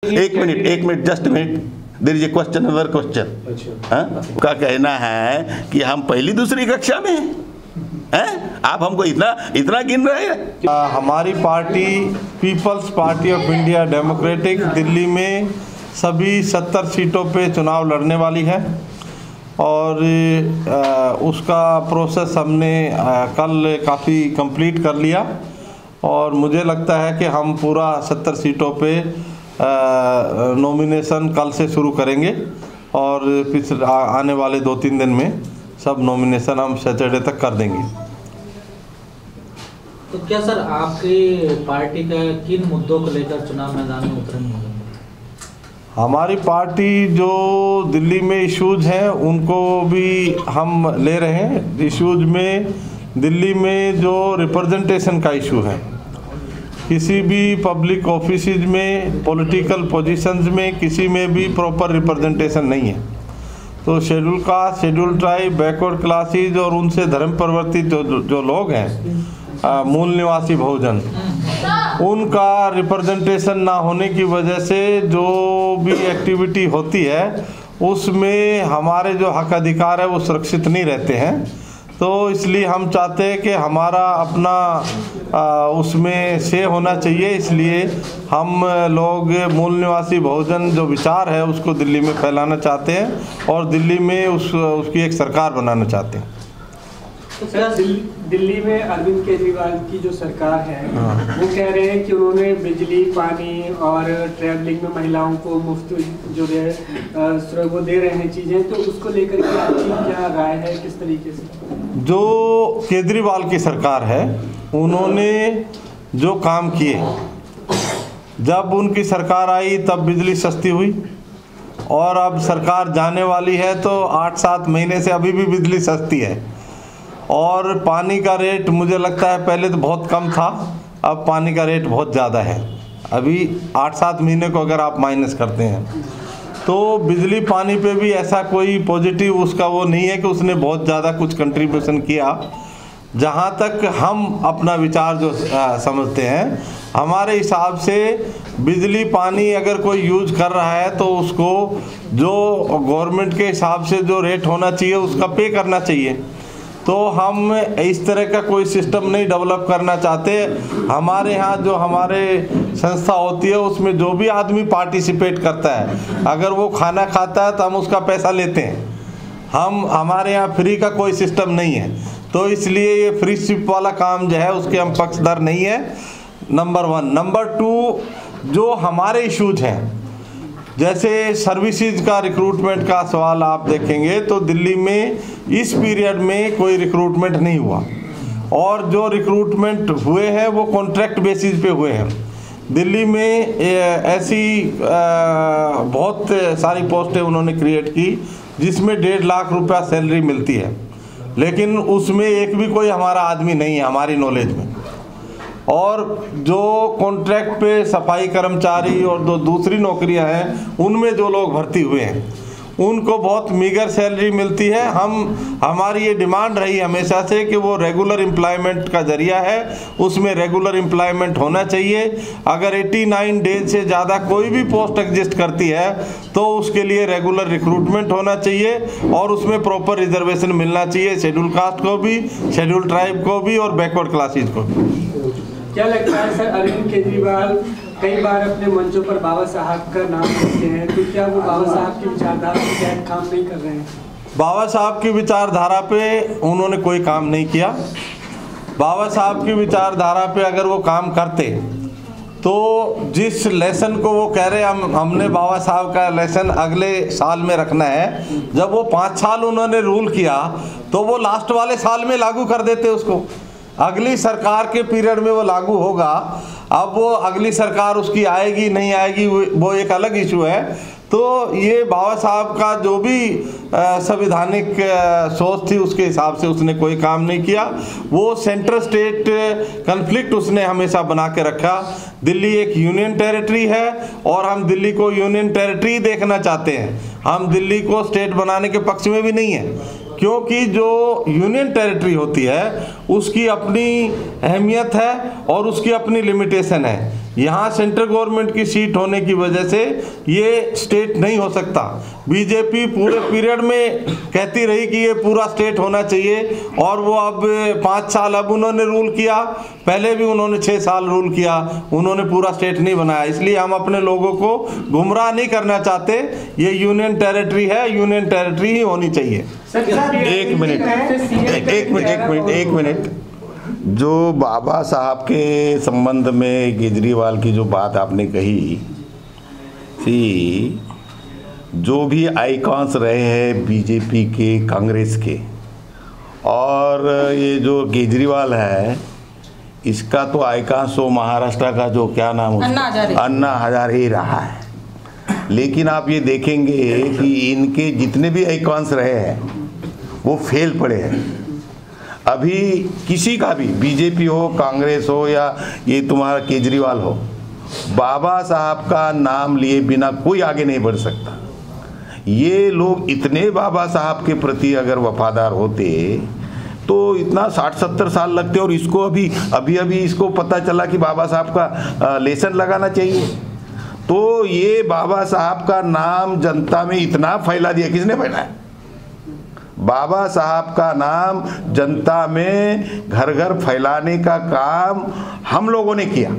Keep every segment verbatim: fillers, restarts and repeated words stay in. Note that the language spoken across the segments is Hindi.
एक मिनट एक minute just minute, there is a question, other question. हाँ, का कहना है कि हम पहली दूसरी कक्षा में हैं, हैं? आप हमको इतना इतना गिन रहे हैं। हमारी party people's party of India democratic Delhi में सभी सत्तर सीटों पे चुनाव लड़ने वाली है और आ, उसका प्रोसेस हमने आ, कल काफ़ी कंप्लीट कर लिया और मुझे लगता है कि हम पूरा सत्तर सीटों पे नॉमिनेशन कल से शुरू करेंगे और पिछले आने वाले दो तीन दिन में सब नॉमिनेशन हम सैटरडे तक कर देंगे। तो क्या सर आपकी पार्टी का किन मुद्दों को लेकर चुनाव मैदान में उतरेंगे? हमारी पार्टी जो दिल्ली में इश्यूज हैं उनको भी हम ले रहे हैं। इश्यूज में दिल्ली में जो रिप्रेजेंटेशन का इशू है, किसी भी पब्लिक ऑफिसेज में, पॉलिटिकल पोजीशंस में किसी में भी प्रॉपर रिप्रेजेंटेशन नहीं है। तो schedule caste, schedule tribe, backward classes और उनसे धर्म परिवर्तित जो जो लोग हैं, मूल निवासी बहुजन, उनका रिप्रेजेंटेशन ना होने की वजह से जो भी एक्टिविटी होती है उसमें हमारे जो हक अधिकार है वो सुरक्षित नहीं रहते हैं। तो इसलिए हम चाहते हैं कि हमारा अपना आ, उसमें से होना चाहिए, इसलिए हम लोग मूल निवासी बहुजन जो विचार है उसको दिल्ली में फैलाना चाहते हैं और दिल्ली में उस उसकी एक सरकार बनाना चाहते हैं। तो सर दिल्ली में अरविंद केजरीवाल की जो सरकार है वो कह रहे हैं कि उन्होंने बिजली, पानी और ट्रैवलिंग में महिलाओं को मुफ्त जो है वो दे रहे हैं चीज़ें, तो उसको लेकर के आपकी क्या राय है, किस तरीके से? जो केजरीवाल की सरकार है उन्होंने जो काम किए, जब उनकी सरकार आई तब बिजली सस्ती हुई और अब सरकार जाने वाली है तो आठ सात महीने से अभी भी बिजली सस्ती है और पानी का रेट मुझे लगता है पहले तो बहुत कम था, अब पानी का रेट बहुत ज़्यादा है। अभी आठ सात महीने को अगर आप माइनस करते हैं तो बिजली पानी पे भी ऐसा कोई पॉजिटिव उसका वो नहीं है कि उसने बहुत ज़्यादा कुछ कंट्रीब्यूशन किया। जहाँ तक हम अपना विचार जो आ, समझते हैं, हमारे हिसाब से बिजली पानी अगर कोई यूज कर रहा है तो उसको जो गवर्नमेंट के हिसाब से जो रेट होना चाहिए उसका पे करना चाहिए। तो हम इस तरह का कोई सिस्टम नहीं डेवलप करना चाहते। हमारे यहाँ जो हमारे संस्था होती है उसमें जो भी आदमी पार्टिसिपेट करता है, अगर वो खाना खाता है तो हम उसका पैसा लेते हैं। हम हमारे यहाँ फ्री का कोई सिस्टम नहीं है, तो इसलिए ये फ्री शिप वाला काम जो है उसके हम पक्षधर नहीं है, नंबर वन। नंबर टू, जो हमारे इश्यूज हैं जैसे सर्विसेज का रिक्रूटमेंट का सवाल आप देखेंगे तो दिल्ली में इस पीरियड में कोई रिक्रूटमेंट नहीं हुआ और जो रिक्रूटमेंट हुए हैं वो कॉन्ट्रैक्ट बेसिस पे हुए हैं। दिल्ली में ऐसी बहुत सारी पोस्टें उन्होंने क्रिएट की जिसमें डेढ़ लाख रुपया सैलरी मिलती है, लेकिन उसमें एक भी कोई हमारा आदमी नहीं है हमारी नॉलेज में। और जो कॉन्ट्रैक्ट पे सफाई कर्मचारी और दो दूसरी नौकरियां हैं उनमें जो लोग भर्ती हुए हैं उनको बहुत मीगर सैलरी मिलती है। हम हमारी ये डिमांड रही हमेशा से कि वो रेगुलर एम्प्लॉयमेंट का जरिया है, उसमें रेगुलर एम्प्लॉयमेंट होना चाहिए। अगर नवासी डेज से ज़्यादा कोई भी पोस्ट एग्जिस्ट करती है तो उसके लिए रेगुलर रिक्रूटमेंट होना चाहिए और उसमें प्रॉपर रिजर्वेशन मिलना चाहिए, शेड्यूल कास्ट को भी, शेड्यूल ट्राइब को भी और बैकवर्ड क्लासेज को भी। क्या लगता है सर, अरविंद केजरीवाल कई बार अपने मंचों पर बाबा साहब का नाम लेते हैं, तो क्या वो बाबा साहब की विचारधारा के तहत काम नहीं कर रहे हैं? बाबा साहब की विचारधारा पे उन्होंने कोई काम नहीं किया। बाबा साहब की विचारधारा पे अगर वो काम करते तो जिस लेसन को वो कह रहे हम हमने बाबा साहब का लेसन अगले साल में रखना है, जब वो पाँच साल उन्होंने रूल किया तो वो लास्ट वाले साल में लागू कर देते उसको। अगली सरकार के पीरियड में वो लागू होगा। अब वो अगली सरकार उसकी आएगी नहीं आएगी वो एक अलग इशू है। तो ये बाबा साहब का जो भी संवैधानिक सोच थी उसके हिसाब से उसने कोई काम नहीं किया। वो सेंट्रल स्टेट कन्फ्लिक्ट उसने हमेशा बना के रखा। दिल्ली एक यूनियन टेरिटरी है और हम दिल्ली को यूनियन टेरिटरी देखना चाहते हैं, हम दिल्ली को स्टेट बनाने के पक्ष में भी नहीं है, क्योंकि जो यूनियन टेरिटरी होती है उसकी अपनी अहमियत है और उसकी अपनी लिमिटेशन है। यहाँ सेंट्रल गवर्नमेंट की सीट होने की वजह से ये स्टेट नहीं हो सकता। बीजेपी पूरे पीरियड में कहती रही कि ये पूरा स्टेट होना चाहिए, और वो अब पाँच साल अब उन्होंने रूल किया, पहले भी उन्होंने छः साल रूल किया, उन्होंने पूरा स्टेट नहीं बनाया। इसलिए हम अपने लोगों को गुमराह नहीं करना चाहते। ये यूनियन टेरिटरी है, यूनियन टेरिटरी ही होनी चाहिए। एक मिनट एक मिनट एक मिनट एक मिनट जो बाबा साहब के संबंध में केजरीवाल की जो बात आपने कही थी, जो भी आइकॉन्स रहे हैं बीजेपी के, कांग्रेस के, और ये जो केजरीवाल है इसका तो आइकॉन्स तो महाराष्ट्र का जो क्या नाम उसका अन्ना हजारे ही रहा है। लेकिन आप ये देखेंगे कि इनके जितने भी आइकॉन्स रहे हैं वो फेल पड़े हैं। अभी किसी का भी, बीजेपी हो, कांग्रेस हो, या ये तुम्हारा केजरीवाल हो, बाबा साहब का नाम लिए बिना कोई आगे नहीं बढ़ सकता। ये लोग इतने बाबा साहब के प्रति अगर वफादार होते तो इतना साठ सत्तर साल लगते, और इसको अभी अभी अभी इसको पता चला कि बाबा साहब का लेसन लगाना चाहिए। तो ये बाबा साहब का नाम जनता में इतना फैला दिया, किसने फैलाया? बाबा साहब का नाम जनता में घर घर फैलाने का काम हम लोगों ने किया,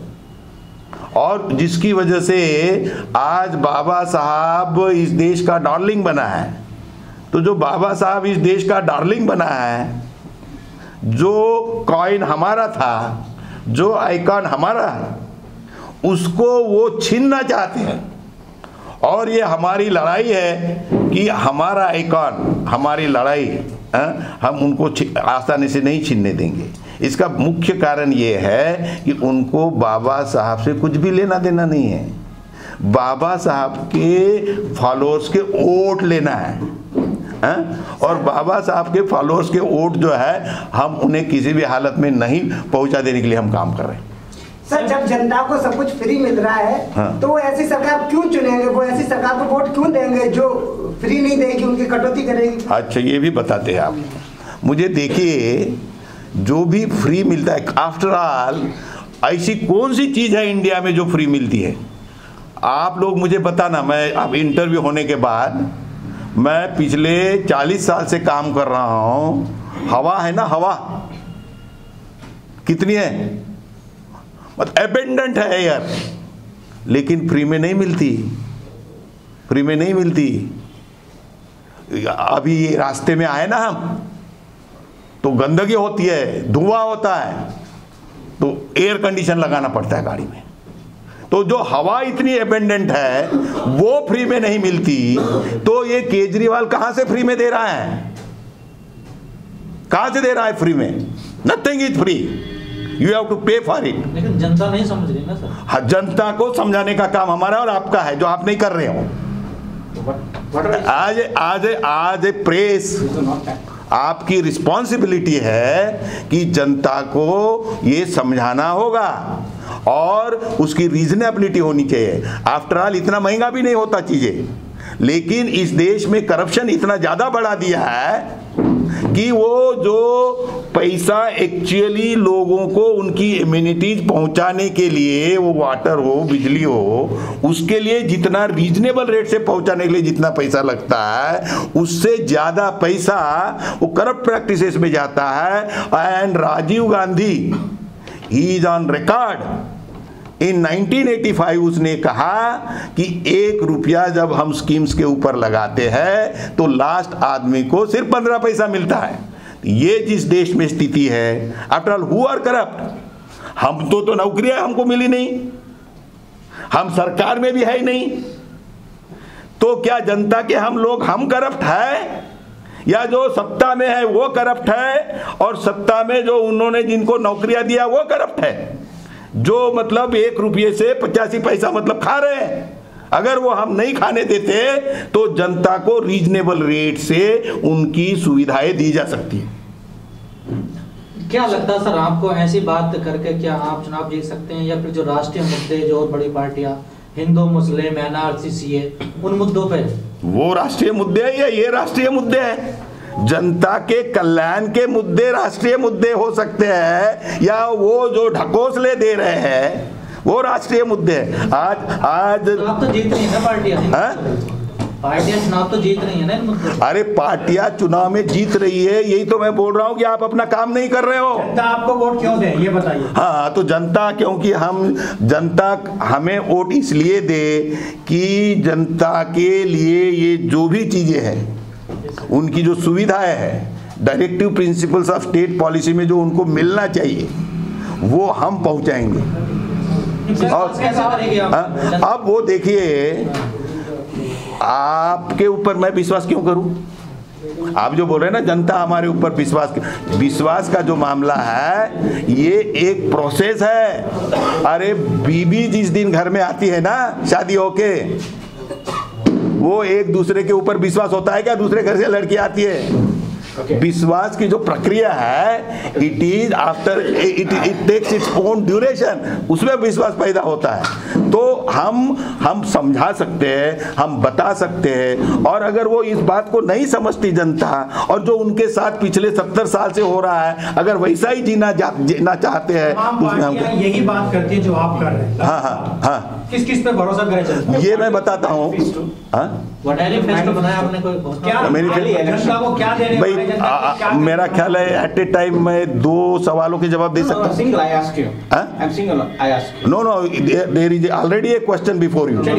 और जिसकी वजह से आज बाबा साहब इस देश का डार्लिंग बना है। तो जो बाबा साहब इस देश का डार्लिंग बना है, जो कॉइन हमारा था, जो आइकॉन हमारा है, उसको वो छीनना चाहते हैं। और ये हमारी लड़ाई है कि हमारा आइकॉन, हमारी लड़ाई है, हम उनको आसानी से नहीं छीनने देंगे। इसका मुख्य कारण ये है कि उनको बाबा साहब से कुछ भी लेना देना नहीं है। बाबा साहब के फॉलोअर्स के वोट लेना है, है? और बाबा साहब के फॉलोअर्स के वोट जो है हम उन्हें किसी भी हालत में नहीं पहुंचा देने के लिए हम काम कर रहे हैं। सर, जब जनता को सब कुछ फ्री मिल रहा है, हाँ, तो ऐसी सरकार क्यों चुनेंगे? वो ऐसी सरकार को वोट क्यों देंगे जो फ्री नहीं देगी, उनकी कटौती करेगी? अच्छा, ये भी बताते हैं आप मुझे। देखिए, जो भी फ्री मिलता है, आफ्टर ऑल ऐसी कौन सी चीज़ है इंडिया में जो फ्री मिलती है? आप लोग मुझे बताना। मैं अब इंटरव्यू होने के बाद, मैं पिछले चालीस साल से काम कर रहा हूँ। हवा है ना, हवा कितनी है? मतलब एबेंडेंट है यार, लेकिन फ्री में नहीं मिलती, फ्री में नहीं मिलती। अभी ये रास्ते में आए ना हम, तो गंदगी होती है, धुआं होता है, तो एयर कंडीशन लगाना पड़ता है गाड़ी में। तो जो हवा इतनी एबेंडेंट है वो फ्री में नहीं मिलती, तो ये केजरीवाल कहां से फ्री में दे रहा है? कहां से दे रहा है फ्री में? Nothing is free, you have to pay for it. लेकिन जनता नहीं समझ रही ना सर। हाँ, जनता को समझाने का काम हमारा और आपका है, जो आप नहीं कर रहे हो। आज आज आज प्रेस, आपकी रिस्पॉन्सिबिलिटी है कि जनता को ये समझाना होगा और उसकी रीजनेबिलिटी होनी चाहिए। आफ्टर ऑल इतना महंगा भी नहीं होता चीजें, लेकिन इस देश में करप्शन इतना ज्यादा बढ़ा दिया है कि वो जो पैसा एक्चुअली लोगों को उनकी इम्यूनिटीज पहुंचाने के लिए, वो वाटर हो, बिजली हो, उसके लिए जितना रीजनेबल रेट से पहुंचाने के लिए जितना पैसा लगता है, उससे ज्यादा पैसा वो करप्ट प्रैक्टिसेस में जाता है। And Rajiv Gandhi, he is on record, in nineteen eighty five उसने कहा कि एक रुपया जब हम स्कीम्स के ऊपर लगाते हैं तो लास्ट आदमी को सिर्फ पंद्रह पैसा मिलता है। ये जिस देश में स्थिति है, after all who are corrupt? हम तो तो नौकरियां हमको मिली नहीं, हम सरकार में भी है ही नहीं, तो क्या जनता के हम लोग हम करप्ट है, या जो सत्ता में है वो करप्ट है, और सत्ता में जो उन्होंने जिनको नौकरियां दिया वो करप्ट है, जो मतलब एक रुपये से पचासी पैसा मतलब खा रहे हैं? अगर वो हम नहीं खाने देते तो जनता को रीजनेबल रेट से उनकी सुविधाएं दी जा सकती है। क्या लगता है सर आपको, ऐसी बात करके क्या आप चुनाव जीत सकते हैं, या फिर जो राष्ट्रीय मुद्दे, जो और बड़ी पार्टियां, हिंदू मुस्लिम, N R C, C A, उन मुद्दों पे? वो राष्ट्रीय मुद्दे है या ये राष्ट्रीय मुद्दे है? जनता के कल्याण के मुद्दे राष्ट्रीय मुद्दे हो सकते हैं, या वो जो ढकोसले दे रहे हैं वो राष्ट्रीय मुद्दे हैं। आज आज आप तो जीत रही है ना पार्टियां, पार्टियां चुनाव तो जीत रही है ना इन मुद्दों पे। अरे पार्टियां चुनाव में जीत रही है, यही तो मैं बोल रहा हूँ कि आप अपना काम नहीं कर रहे हो। जनता आपको वोट क्यों दे ये बताइए। हाँ तो जनता, क्योंकि हम जनता हमें वोट इसलिए दे कि जनता के लिए ये जो भी चीजें हैं, उनकी जो सुविधाएं हैं, directive principles of state policy में जो उनको मिलना चाहिए वो हम पहुंचाएंगे। और हाँ, अब वो देखिए, आपके ऊपर मैं विश्वास क्यों करूं? आप जो बोल रहे हैं ना जनता हमारे ऊपर विश्वास, विश्वास का जो मामला है ये एक प्रोसेस है। अरे बीबी जिस दिन घर में आती है ना शादी होके, वो एक दूसरे के ऊपर विश्वास होता है क्या? दूसरे घर से लड़की आती है। Okay. विश्वास की जो प्रक्रिया है, it is after it it takes its own duration, उसमें विश्वास पैदा होता है। तो हम हम समझा सकते हैं, हम बता सकते हैं, और अगर वो इस बात को नहीं समझती जनता, और जो उनके साथ पिछले सत्तर साल से हो रहा है, अगर वैसा ही जीना जीना चाहते हैं, उसमें हम यही बात करती है जो आप कर रहे हैं। हाँ हाँ हाँ किस किस पे भरोसा करें? ये मैं बताता हूँ। भाई मेरा ख्याल है एट ए टाइम मैं दो सवालों के जवाब दे सकता हूँ। No no there is already a question before you.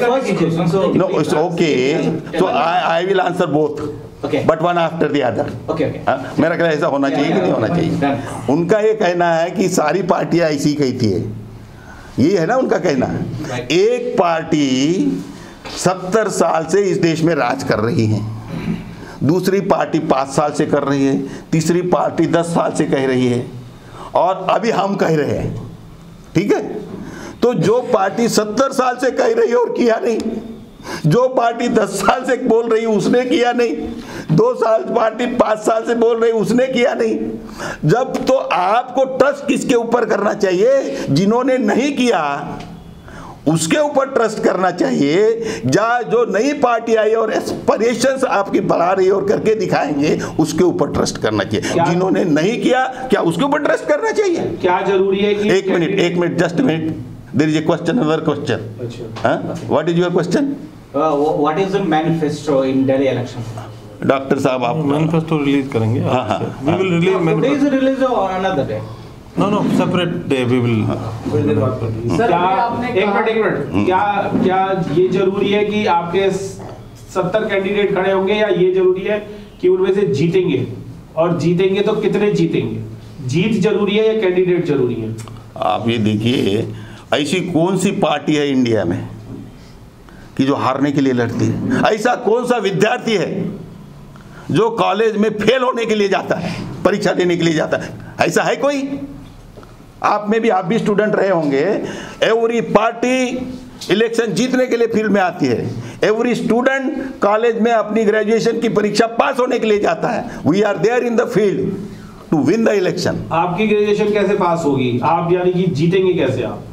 No it's okay, so I I will answer both, but one after the other. मेरा ख्याल ऐसा होना चाहिए कि नहीं होना चाहिए। उनका ये कहना है कि सारी पार्टियां ऐसी कहती है, ये है ना उनका कहना। एक पार्टी सत्तर साल से इस देश में राज कर रही है, दूसरी पार्टी पाँच साल से कर रही है, तीसरी पार्टी दस साल से कह रही है, और अभी हम कह रहे हैं। ठीक है, तो जो पार्टी सत्तर साल से कह रही है और किया नहीं, जो पार्टी दस साल से बोल रही उसने किया नहीं, दो साल पार्टी पाँच साल से बोल रही उसने किया नहीं, जब तो आपको ट्रस्ट किसके ऊपर करना चाहिए? जिन्होंने नहीं किया उसके ऊपर ट्रस्ट करना चाहिए। जा जो नई पार्टी आई और एस्पिरेशंस आपकी बढ़ा रही है और करके दिखाएंगे, उसके ऊपर ट्रस्ट करना चाहिए। जिन्होंने नहीं किया, क्या उसके ऊपर ट्रस्ट करना चाहिए? क्या जरूरी है कि एक मिनट एक minute just minute, there is a question, other question. हाँ, what is your question? What is the manifesto in Delhi election? Doctor साहब आप मैनिफेस्टो रिलीज करेंगे। हाँ हाँ, we will release manifesto. Release on another day? No no separate day we will. क्या एक मिनट एक मिनट क्या क्या ये जरूरी है कि आपके सत्तर कैंडिडेट खड़े होंगे, या ये जरूरी है कि उनमें से जीतेंगे, और जीतेंगे तो कितने जीतेंगे? जीत जरूरी है या कैंडिडेट जरूरी है? आप ये देखिए, ऐसी कौन सी पार्टी है इंडिया में कि जो हारने के लिए लड़ती है? ऐसा कौन सा विद्यार्थी है जो कॉलेज में फेल होने के लिए जाता है, परीक्षा देने के लिए जाता है? ऐसा है कोई? आप में भी, आप भी स्टूडेंट रहे होंगे। एवरी पार्टी इलेक्शन जीतने के लिए फील्ड में आती है। एवरी स्टूडेंट कॉलेज में अपनी ग्रेजुएशन की परीक्षा पास होने के लिए जाता है। We are there in the field to win the election. आपकी ग्रेजुएशन कैसे पास होगी? आप यानी कि जीतेंगे कैसे आप?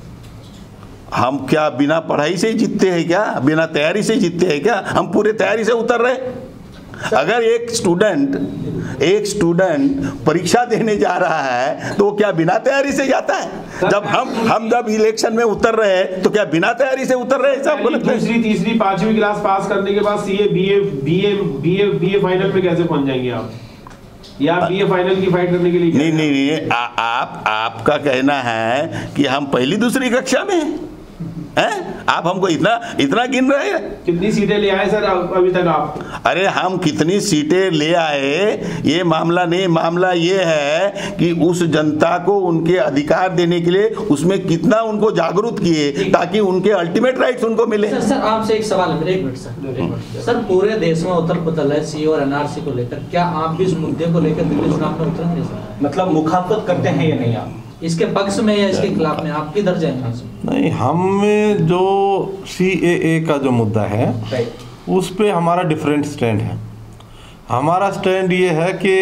हम क्या बिना पढ़ाई से ही जीतते हैं क्या? बिना तैयारी से जीतते हैं क्या? हम पूरे तैयारी से उतर रहे। अगर एक स्टूडेंट एक स्टूडेंट परीक्षा देने जा रहा है तो क्या बिना तैयारी से जाता है? जब हम हम जब इलेक्शन में उतर रहे हैं तो क्या बिना तैयारी से उतर रहे हैं? सब दूसरी तीसरी पांचवी क्लास पास करने के बाद CA BA BA BA BA final में कैसे पहुंच जाएंगे आप? या बीए फाइनल की फाइट करने के लिए? नहीं नहीं नहीं आ, आप आपका कहना है कि हम पहली दूसरी कक्षा में हैं? आप हमको इतना इतना गिन रहे हैं? कितनी सीटें ले आए सर अभी तक आप? अरे हम कितनी सीटें ले आए ये मामला नहीं, मामला ये है कि उस जनता को उनके अधिकार देने के लिए उसमें कितना उनको जागरूक किए ताकि उनके अल्टीमेट राइट्स उनको मिले। सर, सर आपसे एक सवाल है, एक मिनट सर। सर पूरे देश में उथल पुथल है सी और एनआरसी को लेकर, क्या आप भी इस मुद्दे को लेकर दिल्ली चुनाव में उतरेंगे सर? मतलब मुखाफत करते हैं या नहीं आप इसके पक्ष में या इसके खिलाफ में? आप किधर जाएंगे? नहीं, हम जो सी ए ए का जो मुद्दा है उस पे हमारा डिफरेंट स्टैंड है। हमारा स्टैंड ये है कि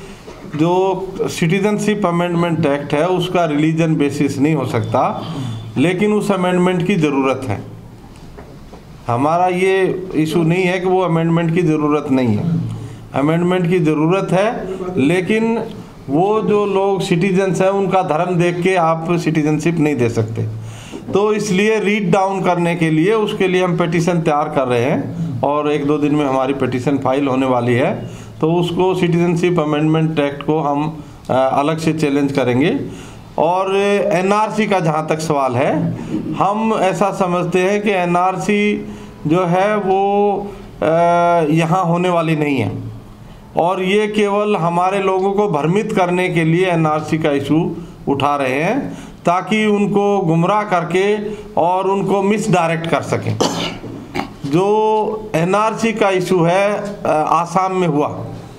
जो सिटीजनशिप अमेंडमेंट एक्ट है उसका रिलीजन बेसिस नहीं हो सकता, लेकिन उस अमेंडमेंट की ज़रूरत है। हमारा ये इशू नहीं है कि वो अमेंडमेंट की ज़रूरत नहीं है, अमेंडमेंट की ज़रूरत है, लेकिन वो जो लोग सिटीजन्स हैं उनका धर्म देख के आप सिटीजनशिप नहीं दे सकते। तो इसलिए रीड डाउन करने के लिए उसके लिए हम पिटीशन तैयार कर रहे हैं और एक दो दिन में हमारी पिटीशन फाइल होने वाली है। तो उसको सिटीजनशिप अमेंडमेंट एक्ट को हम अलग से चैलेंज करेंगे। और एनआरसी का जहाँ तक सवाल है, हम ऐसा समझते हैं कि एनआरसी जो है वो यहाँ होने वाली नहीं है और ये केवल हमारे लोगों को भ्रमित करने के लिए एनआरसी का इशू उठा रहे हैं ताकि उनको गुमराह करके और उनको मिसडायरेक्ट कर सकें। जो एनआरसी का इशू है आसाम में हुआ,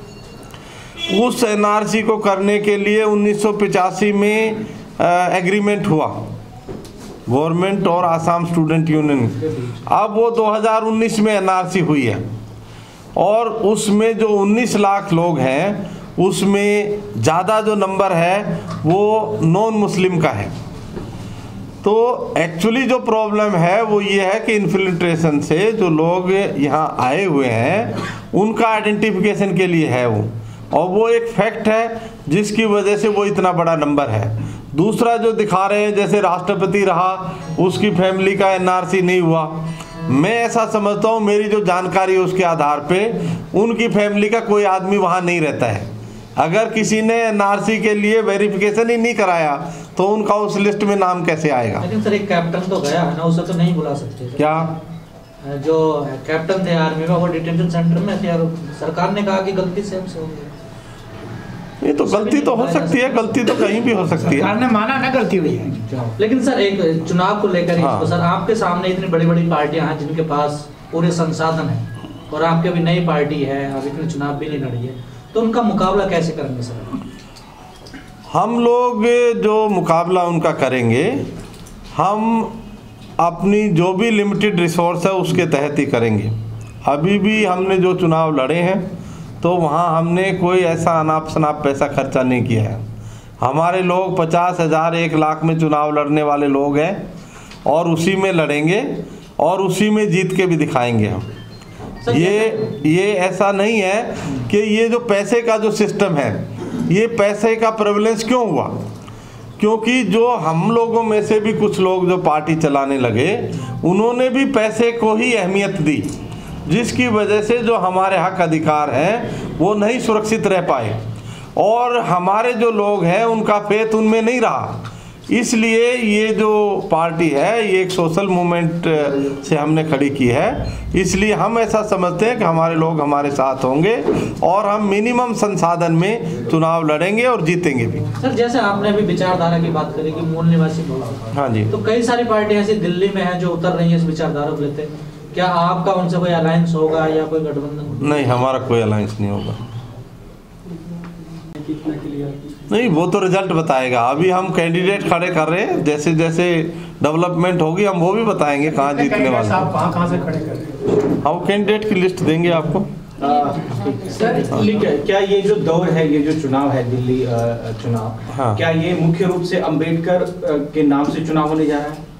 उस एनआरसी को करने के लिए उन्नीस सौ पचासी में एग्रीमेंट हुआ गवर्नमेंट और आसाम स्टूडेंट यूनियन। अब वो दो हज़ार उन्नीस में एनआरसी हुई है और उसमें जो उन्नीस लाख लोग हैं उसमें ज़्यादा जो नंबर है वो नॉन मुस्लिम का है। तो एक्चुअली जो प्रॉब्लम है वो ये है कि इन्फिल्ट्रेशन से जो लोग यहाँ आए हुए हैं उनका आइडेंटिफिकेशन के लिए है वो, और वो एक फैक्ट है जिसकी वजह से वो इतना बड़ा नंबर है। दूसरा जो दिखा रहे हैं जैसे राष्ट्रपति रहा उसकी फैमिली का एनआरसी नहीं हुआ, मैं ऐसा समझता हूँ, मेरी जो जानकारी है उसके आधार पे उनकी फैमिली का कोई आदमी वहाँ नहीं रहता है। अगर किसी ने एनआरसी के लिए वेरिफिकेशन ही नहीं कराया तो उनका उस लिस्ट में नाम कैसे आएगा? लेकिन सर एक कैप्टन तो गया है ना, उसे तो नहीं बुला सकते। क्या जो कैप्टन थे आर्मी में वो डिटेंशन सेंटर में थे और सरकार ने कहा कि गलती से हमसे हो गई। ये तो गलती तो हो सकती है, गलती तो कहीं भी हो सकती है। सरकार ने माना ना गलती हुई है। लेकिन सर एक चुनाव को लेकर हाँ। तो सर आपके सामने इतनी बड़ी बड़ी पार्टियां हैं जिनके पास पूरे संसाधन हैं और आपके भी नई पार्टी है, अब इतने चुनाव भी नहीं लड़ी है, तो उनका मुकाबला कैसे करेंगे सर? हम लोग जो मुकाबला उनका करेंगे, हम अपनी जो भी लिमिटेड रिसोर्स है उसके तहत ही करेंगे। अभी भी हमने जो चुनाव लड़े हैं तो वहाँ हमने कोई ऐसा अनाप शनाप पैसा खर्चा नहीं किया है। हमारे लोग पचास हज़ार एक लाख में चुनाव लड़ने वाले लोग हैं और उसी में लड़ेंगे और उसी में जीत के भी दिखाएंगे हम। ये ये ऐसा नहीं है कि ये जो पैसे का जो सिस्टम है, ये पैसे का प्रेवलेंस क्यों हुआ? क्योंकि जो हम लोगों में से भी कुछ लोग जो पार्टी चलाने लगे उन्होंने भी पैसे को ही अहमियत दी, जिसकी वजह से जो हमारे हक अधिकार हैं वो नहीं सुरक्षित रह पाए और हमारे जो लोग हैं उनका फेथ उनमें नहीं रहा। इसलिए ये जो पार्टी है ये एक सोशल मूवमेंट से हमने खड़ी की है। इसलिए हम ऐसा समझते हैं कि हमारे लोग हमारे साथ होंगे और हम मिनिमम संसाधन में चुनाव लड़ेंगे और जीतेंगे भी। सर जैसे आपने अभी विचारधारा की बात करी कि मूल निवासी लोग, हाँ जी, तो कई सारी पार्टियां ऐसी दिल्ली में हैं जो उतर रही हैं इस विचारधारा को लेते, क्या आपका उनसे कोई अलायंस होगा या कोई गठबंधन? नहीं, हमारा कोई अलायंस नहीं होगा। नहीं, वो तो रिजल्ट बताएगा। अभी हम कैंडिडेट खड़े कर रहे हैं, जैसे जैसे डेवलपमेंट होगी हम वो भी बताएंगे कहाँ जीतने वाले हैं। कहाँ कहाँ से खड़े कर रहे हैं? हम कैंडिडेट की लिस्ट देंगे आपको। सर क्या ये जो दौर है, ये जो चुनाव है दिल्ली चुनाव, हाँ। क्या ये मुख्य रूप से अंबेडकर के नाम से चुनाव होने जा रहा है?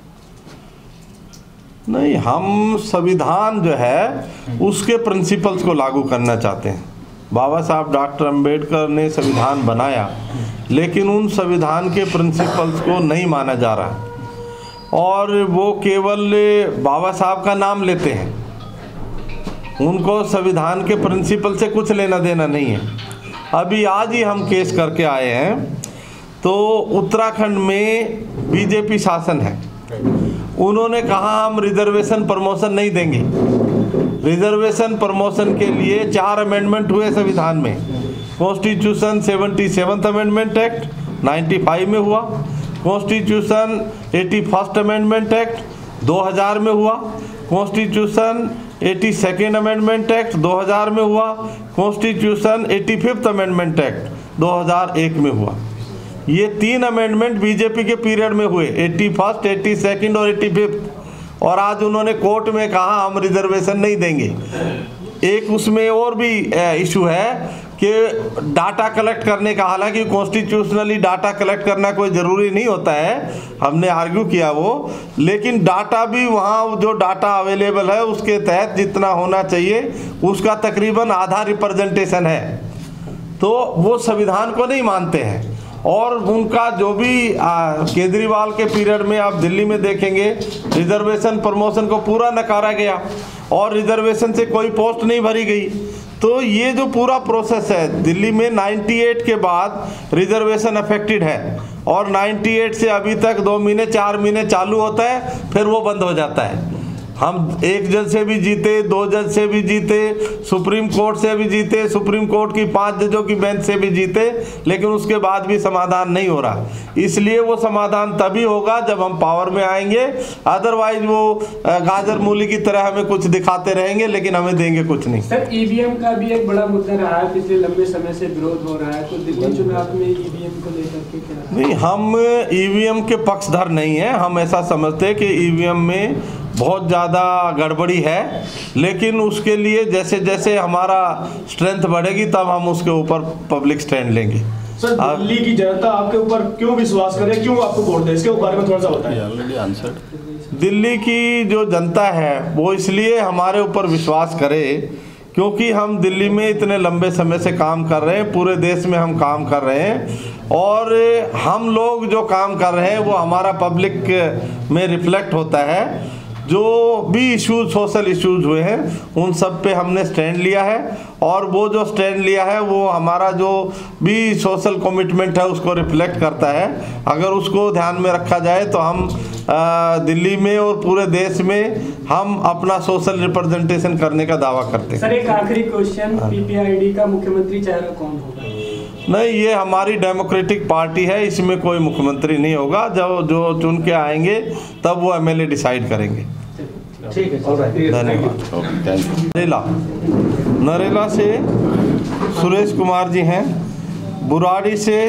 नहीं, हम संविधान जो है उसके प्रिंसिपल्स को लागू करना चाहते हैं। बाबा साहब डॉक्टर अंबेडकर ने संविधान बनाया लेकिन उन संविधान के प्रिंसिपल्स को नहीं माना जा रहा और वो केवल बाबा साहब का नाम लेते हैं, उनको संविधान के प्रिंसिपल से कुछ लेना देना नहीं है। अभी आज ही हम केस करके आए हैं, तो उत्तराखंड में बीजेपी शासन है, उन्होंने कहा हम रिजर्वेशन प्रमोशन नहीं देंगे। रिजर्वेशन प्रमोशन के लिए चार अमेंडमेंट हुए संविधान में। Constitution seventy seventh amendment act पचानवे में हुआ, constitution eighty first amendment act दो हज़ार में हुआ, constitution eighty second amendment act दो हज़ार में हुआ, constitution eighty fifth amendment act दो हज़ार एक में हुआ। ये तीन अमेंडमेंट बीजेपी के पीरियड में हुए, एटी फर्स्ट, एटी सेकेंड और एटी फिफ्थ, और आज उन्होंने कोर्ट में कहा हम रिजर्वेशन नहीं देंगे। एक उसमें और भी इशू है कि डाटा कलेक्ट करने का, हालांकि कॉन्स्टिट्यूशनली डाटा कलेक्ट करना कोई ज़रूरी नहीं होता है, हमने आर्ग्यू किया वो, लेकिन डाटा भी वहाँ जो डाटा अवेलेबल है उसके तहत जितना होना चाहिए उसका तकरीबन आधा रिप्रेजेंटेशन है। तो वो संविधान को नहीं मानते हैं। और उनका जो भी आ, केजरीवाल के पीरियड में आप दिल्ली में देखेंगे रिजर्वेशन प्रमोशन को पूरा नकारा गया और रिजर्वेशन से कोई पोस्ट नहीं भरी गई। तो ये जो पूरा प्रोसेस है दिल्ली में अट्ठानवे के बाद रिजर्वेशन अफेक्टेड है और अट्ठानवे से अभी तक दो महीने चार महीने चालू होता है, फिर वो बंद हो जाता है। हम एक जज से भी जीते, दो जज से भी जीते, सुप्रीम कोर्ट से भी जीते, सुप्रीम कोर्ट की पांच जजों की बेंच से भी जीते, लेकिन उसके बाद भी समाधान नहीं हो रहा। इसलिए वो समाधान तभी होगा जब हम पावर में आएंगे, अदरवाइज वो गाजर मूली की तरह हमें कुछ दिखाते रहेंगे लेकिन हमें देंगे कुछ नहीं। सर ईवीएम का भी एक बड़ा मुद्दा रहा है, पिछले लंबे समय से विरोध हो रहा है, तो दिल्ली चुनाव में ईवीएम को लेकर के क्या? नहीं, हम ईवीएम के पक्षधर नहीं है। हम ऐसा समझते हैं कि ईवीएम में बहुत ज़्यादा गड़बड़ी है, लेकिन उसके लिए जैसे जैसे हमारा स्ट्रेंथ बढ़ेगी तब हम उसके ऊपर पब्लिक स्टैंड लेंगे। सर दिल्ली की जनता आपके ऊपर क्यों विश्वास करे, क्यों आपको वोट दे, इसके बारे में थोड़ा सा बताइए। दिल्ली की जो जनता है वो इसलिए हमारे ऊपर विश्वास करे क्योंकि हम दिल्ली में इतने लंबे समय से काम कर रहे हैं, पूरे देश में हम काम कर रहे हैं और हम लोग जो काम कर रहे हैं वो हमारा पब्लिक में रिफ्लेक्ट होता है। जो भी इश्यूज सोशल इश्यूज हुए हैं उन सब पे हमने स्टैंड लिया है और वो जो स्टैंड लिया है वो हमारा जो भी सोशल कमिटमेंट है उसको रिफ्लेक्ट करता है। अगर उसको ध्यान में रखा जाए तो हम आ, दिल्ली में और पूरे देश में हम अपना सोशल रिप्रेजेंटेशन करने का दावा करते हैं। सर एक आखिरी क्वेश्चन, पीपीआईडी का मुख्यमंत्री चेहरा कौन होगा? नहीं, ये हमारी डेमोक्रेटिक पार्टी है, इसमें कोई मुख्यमंत्री नहीं होगा। जो जो चुन के आएंगे तब वो एमएलए डिसाइड करेंगे। ठीक है, धन्यवाद। नरेला नरेला से सुरेश कुमार जी हैं, बुराड़ी से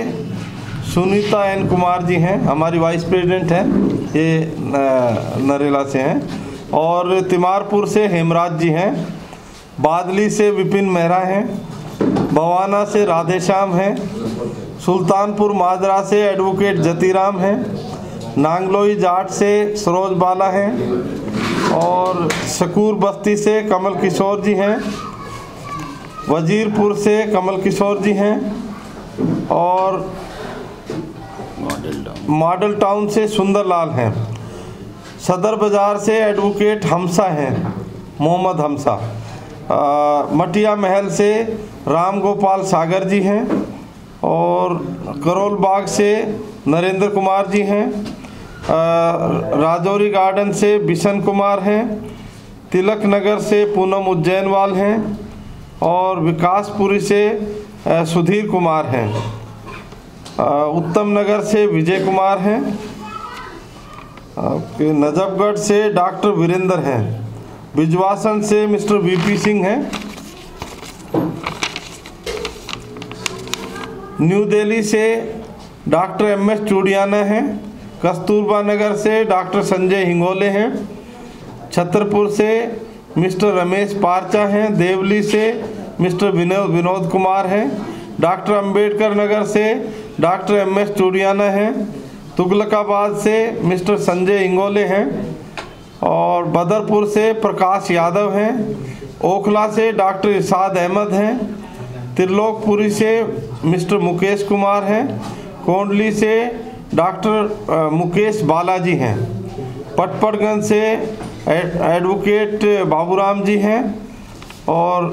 सुनीता एन कुमार जी हैं, हमारी वाइस प्रेसिडेंट हैं, ये नरेला से हैं, और तिमारपुर से हेमराज जी हैं, बादली से विपिन मेहरा हैं, बवाना से राधेश्याम हैं, सुल्तानपुर माजरा से एडवोकेट जतीराम हैं, नांगलोई जाट से सरोज बाला हैं और शकूर बस्ती से कमल किशोर जी हैं, वजीरपुर से कमल किशोर जी हैं और मॉडल टाउन से सुंदरलाल हैं, सदर बाज़ार से एडवोकेट हमसा हैं, मोहम्मद हमसा, आ, मटिया महल से राम गोपाल सागर जी हैं और करोल बाग से नरेंद्र कुमार जी हैं, राजौरी गार्डन से बिशन कुमार हैं, तिलक नगर से पूनम उज्जैनवाल हैं और विकासपुरी से सुधीर कुमार हैं, उत्तम नगर से विजय कुमार हैं, नजफगढ़ से डॉक्टर वीरेंद्र हैं, बिजवासन से मिस्टर वीपी सिंह हैं, न्यू दिल्ली से डॉक्टर एम एस चूड़ियाना हैं, कस्तूरबा नगर से डॉक्टर संजय हिंगोले हैं, छतरपुर से मिस्टर रमेश पारचा हैं, देवली से मिस्टर विनोद विनोद कुमार हैं, डॉक्टर अंबेडकर नगर से डॉक्टर एम एस चूड़ियाना हैं, तुगलकाबाद से मिस्टर संजय हिंगोले हैं और बदरपुर से प्रकाश यादव हैं, ओखला से डॉक्टर इरशाद अहमद हैं, त्रिलोकपुरी से मिस्टर मुकेश कुमार हैं, कोंडली से डॉक्टर मुकेश बालाजी हैं, पटपड़गंज से एडवोकेट बाबूराम जी हैं और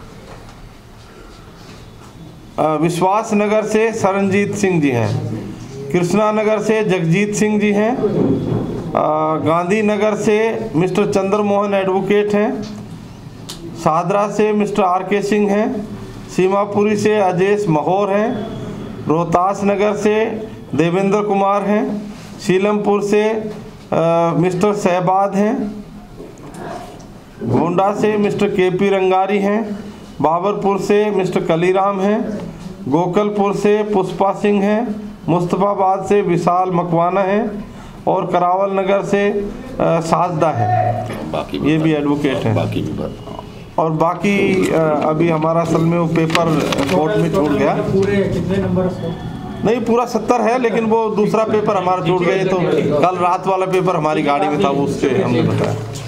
विश्वास नगर से सरनजीत सिंह जी हैं, कृष्णा नगर से जगजीत सिंह जी हैं, गांधीनगर से मिस्टर चंद्रमोहन एडवोकेट हैं, सादरा से मिस्टर आर के सिंह हैं, सीमापुरी से अजेश महोर हैं, रोहतास नगर से देवेंद्र कुमार हैं, सीलमपुर से आ, मिस्टर सहबाद हैं, गोंडा से मिस्टर के पी रंगारी हैं, बाबरपुर से मिस्टर कलीराम हैं, गोकलपुर से पुष्पा सिंह हैं, मुस्तफ़ाबाद से विशाल मकवाना हैं और करावल नगर से आ, साजदा हैं। बाकी ये भी एडवोकेट हैं। बाकी भी और बाकी आ, अभी हमारा असल में वो पेपर कोर्ट में छूट गया। पूरे कितने नंबर? नहीं, पूरा सत्तर है, लेकिन वो दूसरा पेपर हमारा छूट गया, तो कल रात वाला पेपर हमारी गाड़ी में था, वो उससे हमने बताया।